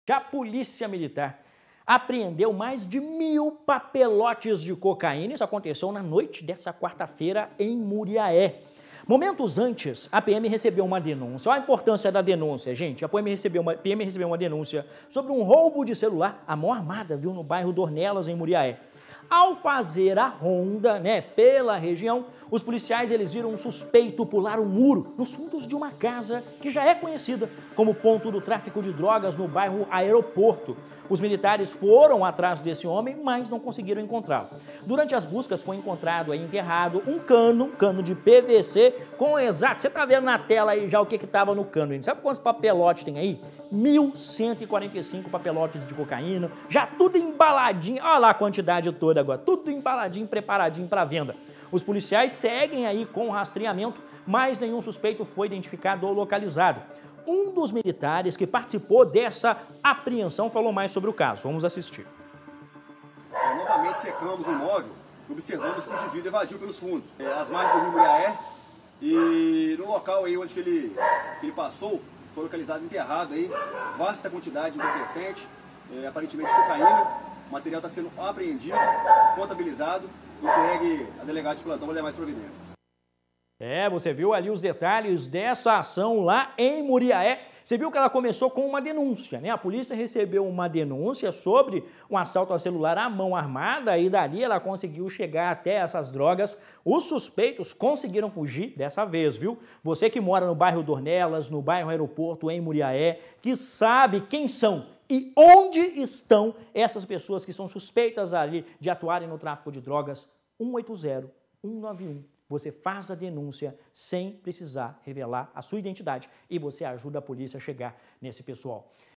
A Polícia Militar apreendeu mais de 1.000 papelotes de cocaína. Isso aconteceu na noite dessa quarta-feira em Muriaé. Momentos antes, a PM recebeu uma denúncia. Olha a importância da denúncia, gente. A PM recebeu uma denúncia sobre um roubo de celular à mão armada, viu, no bairro Dornelas, em Muriaé. Ao fazer a ronda, pela região, os policiais viram um suspeito pular um muro nos fundos de uma casa que já é conhecida como ponto do tráfico de drogas no bairro Aeroporto. Os militares foram atrás desse homem, mas não conseguiram encontrá-lo. Durante as buscas foi encontrado enterrado um cano de PVC com exato... Você tá vendo na tela aí já o que estava no cano, gente? Sabe quantos papelotes tem aí? 1.145 papelotes de cocaína, já tudo embaladinho. Olha lá a quantidade toda agora, tudo embaladinho, preparadinho para venda. Os policiais seguem aí com o rastreamento, mas nenhum suspeito foi identificado ou localizado. Um dos militares que participou dessa apreensão falou mais sobre o caso. Vamos assistir. Novamente secamos o imóvel e observamos que o indivíduo evadiu pelos fundos. As margens do rio Muriaé, e no local aí onde que ele passou, foi localizado enterrado aí, vasta quantidade de entorpecente, aparentemente cocaína. O material está sendo apreendido, contabilizado e entregue a delegado de plantão para levar mais providências. Você viu ali os detalhes dessa ação lá em Muriaé. Você viu que ela começou com uma denúncia, A polícia recebeu uma denúncia sobre um assalto ao celular à mão armada e dali ela conseguiu chegar até essas drogas. Os suspeitos conseguiram fugir dessa vez, viu? Você que mora no bairro Dornelas, no bairro Aeroporto, em Muriaé, que sabe quem são e onde estão essas pessoas que são suspeitas ali de atuarem no tráfico de drogas, 180 191. Você faz a denúncia sem precisar revelar a sua identidade e você ajuda a polícia a chegar nesse pessoal.